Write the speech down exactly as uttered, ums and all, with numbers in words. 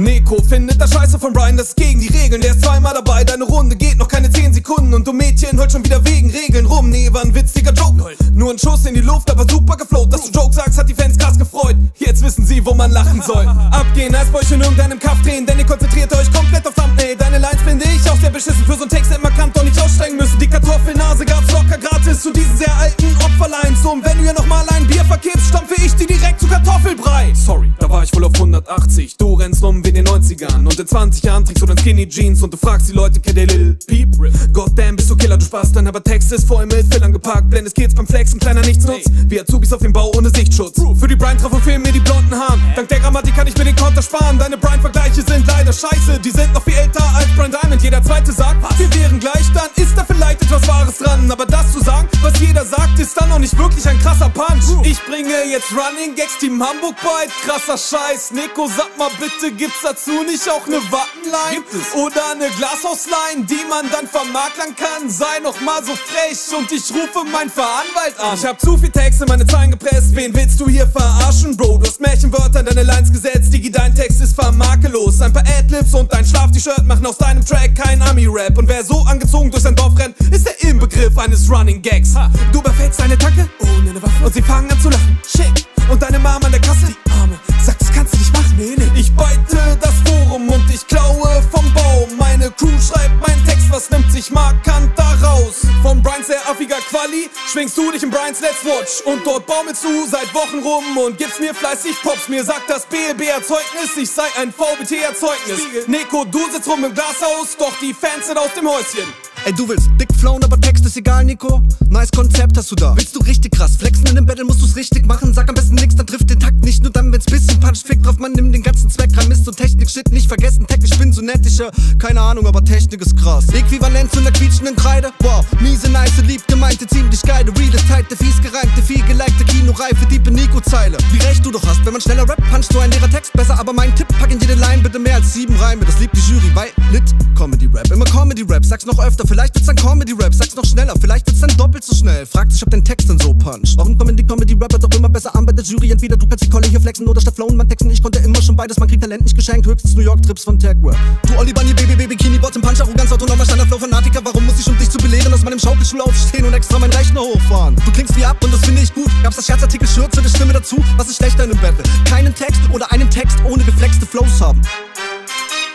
Neko findet das Scheiße von Brian, das ist gegen die Regeln. Der ist zweimal dabei, deine Runde geht noch keine zehn Sekunden und du Mädchen heult schon wieder wegen Regeln rum. Nee, war ein witziger Joke, nur ein Schuss in die Luft, aber super gefloat. Dass du Joke sagst, hat die Fans krass gefreut. Jetzt wissen sie, wo man lachen soll. Abgehen, als Bäuche in irgendeinem Kaff drehen, denn ihr konzentriert euch komplett auf Thumbnail. Deine Lines finde ich auch sehr beschissen, für so ein Text hätte man Kant doch nicht aussteigen müssen. Die Kartoffelnase gab's locker gratis zu diesen sehr alten Opferlines. Und wenn du hier nochmal ein Bier verkippst, stampfe ich die direkt zu Kartoffelbrei. Sorry, da war ich wohl auf hundertachtzig. Du rennst rum wie in den neunzigern und in zwanzig Jahren trägst du dann Skinny Jeans und du fragst die Leute, kennt ihr Lil Peep? Goddamn, bist du Killer, du Spaß dann, aber Text ist voll mit Fillern gepackt. Blendest Kids beim Flexen, kleiner Nichtsnutz, wie Azubis auf dem Bau ohne Sichtschutz. Für die Brian-Treffer fehlen mir die blonden Haaren. Dank der Grammatik kann ich mir den Konter sparen. Deine Brian-Vergleiche sind leider scheiße, die sind noch viel älter als Brian Diamond. Jeder zweite sagt, was? Wir wären gleich, dann ist da vielleicht etwas Wahres dran. Aber das zu sagen, was jeder sagt, ist dann noch nicht wirklich ein krasser Punch. Ich bringe jetzt Running Gags, Team Hamburg bei, krasser Scheiß. Neko, sag mal bitte, gibt's dazu nicht auch ne Wattenline? Gibt es? Oder ne Glashausline, die man dann vermarkern kann? Sei noch mal so frech und ich rufe meinen Veranwalt an. Ich hab zu viel Text in meine Zeilen gepresst, wen willst du hier verarschen, Bro? Du hast Märchenwörter in deine Lines gesetzt, Digi, dein Text ist vermakellos. Ein paar Adlibs und dein Schlaf-T-Shirt machen aus deinem Track kein Ami-Rap. Und wer so angezogen durch sein Dorf rennt, ist der Inbegriff eines Running Gags. Ha. Du überfällst deine Tacke ohne eine Waffe und sie fangen an zu lachen. Shit. Und deine Mama an der Kasse, die Arme, sagt, das kannst du nicht machen. Nee, nee. Ich beute das Forum und ich klaue vom Baum. Meine Crew schreibt meinen Text, was nimmt sich markant daraus? Von Brians sehr affiger Quali schwingst du dich in Brians Let's Watch. Und dort baumelst du seit Wochen rum und gibst mir fleißig Pops. Mir sagt das B L B-Erzeugnis, ich sei ein V B T-Erzeugnis. Neko, du sitzt rum im Glashaus, doch die Fans sind aus dem Häuschen. Ey, du willst dick flown, aber Text ist egal, Nico. Nice Konzept hast du da. Willst du richtig krass flexen in dem Battle, musst du's richtig machen. Sag am besten nix, dann trifft den Takt nicht. Nur dann, wenn's bisschen puncht, fick drauf, man nimmt den ganzen Zweck rein. Mist und Technik, Shit, nicht vergessen. Tech, ich bin so nett, ich, äh, keine Ahnung, aber Technik ist krass. Äquivalent zu ner quietschenden Kreide. Wow, miese, nice, lieb gemeinte, ziemlich geile. Real ist tight, der fies gereimte, viel gelikte Kinoreife, diepe Nico-Zeile. Wie recht du doch hast, wenn man schneller rappt, puncht so ein leerer Text besser. Aber mein Tipp, pack in jede Line bitte mehr als sieben Reime. Das liebt die Jury, weil lit Comedy-Rap. Immer Comedy-Rap, sag's noch öfter, vielleicht wird's dann Comedy Rap, sag's noch schneller, vielleicht wird's dann doppelt so schnell. Fragt sich, ob dein Text dann so puncht. Warum kommen die Comedy-Rapper doch immer besser an bei der Jury? Entweder du kannst die Kolle hier flexen oder statt flowen, man texten. Ich konnte immer schon beides, man kriegt Talent nicht geschenkt. Höchstens New York-Trips von Tech-Rap. Du Olli Bunny, Baby, Baby, Bikini, Bottom, Punch, Arroganz, autonomer Standardflow, Fanatiker. Warum muss ich, um dich zu belehren, aus meinem Schaukelstuhl aufstehen und extra meinen Rechner hochfahren? Du klingst wie ab und das finde ich gut. Gab's das Scherzartikel, Schürze, die Stimme dazu? Was ist schlechter in einem Battle? Keinen Text oder einen Text ohne geflexte Flows haben?